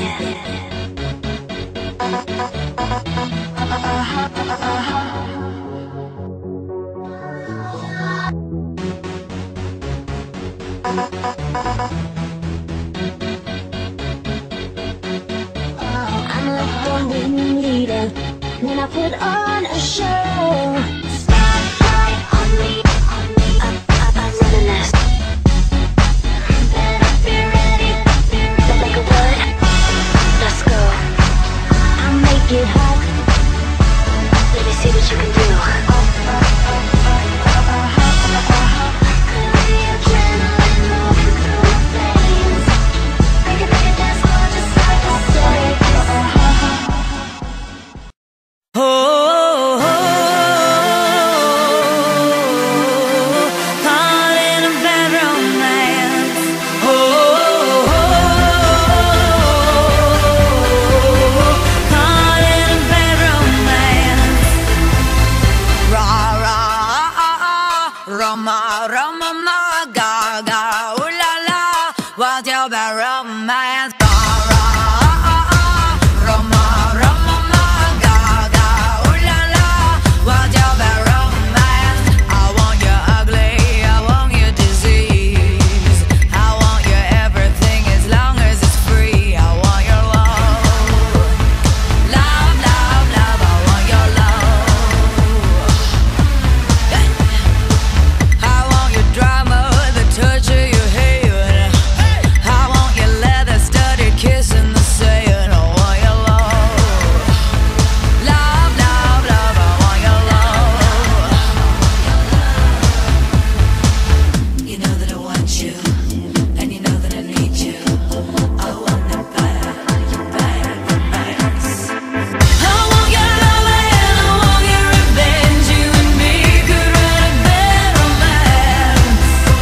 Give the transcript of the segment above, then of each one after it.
I'm like the ringleader when I put on a show. Spotlight on me, I'm running this. Better be ready, like a word. Let's go. I'll make it hot. Let me see what you can do. Roma, Roma, ma, ga, ga, ooh la la, what's your bad romance? Ga, ra, Roma, Roma, ma, ga, ga, ooh la la, what's your bad romance? I want you ugly, I want you disease, I want you everything as long as it's free. I want your love, love, love, love, I want your love. Drama, the touch of your hair. I want your leather studded kiss in the sand. I want your love, love, love, love. I want your love. You know that I want you, and you know that I need you. I want that bad, bad romance. I want your love and I want your revenge. You and me could write a bad romance.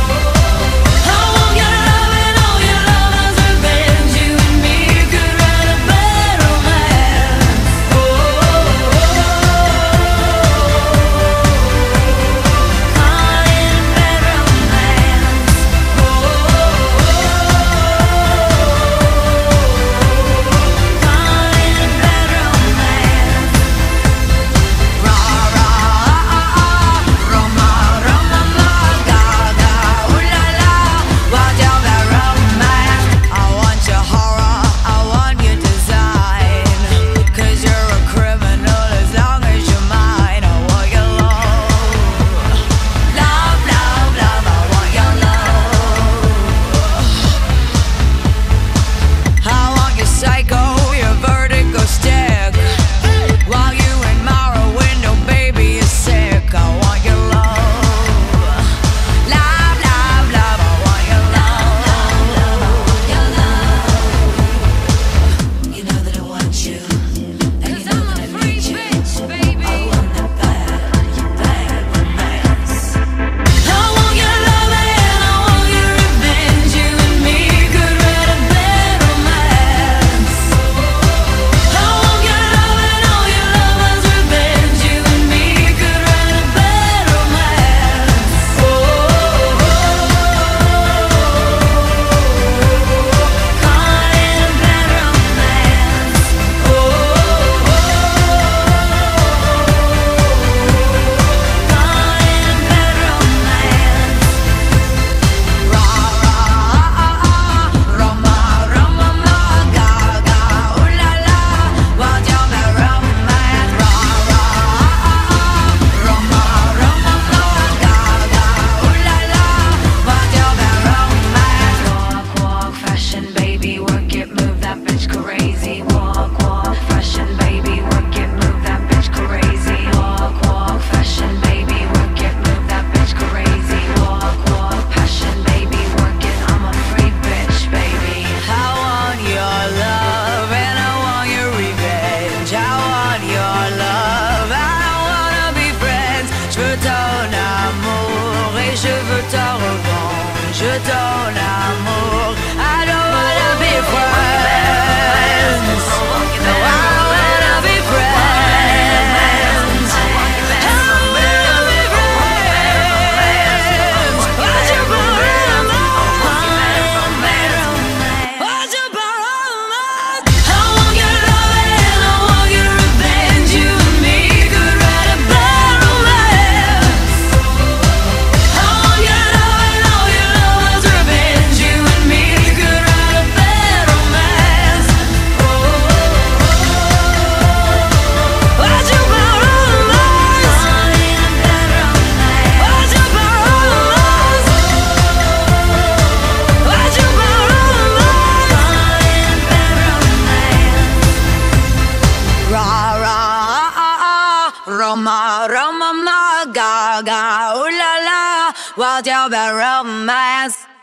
Je donne amour. I don't wanna be friends. No, I wanna be friends. I wanna be friends. What's your problem? What's your problem? Roma, Roma, ma, ga, ga, ooh la la, what about romance?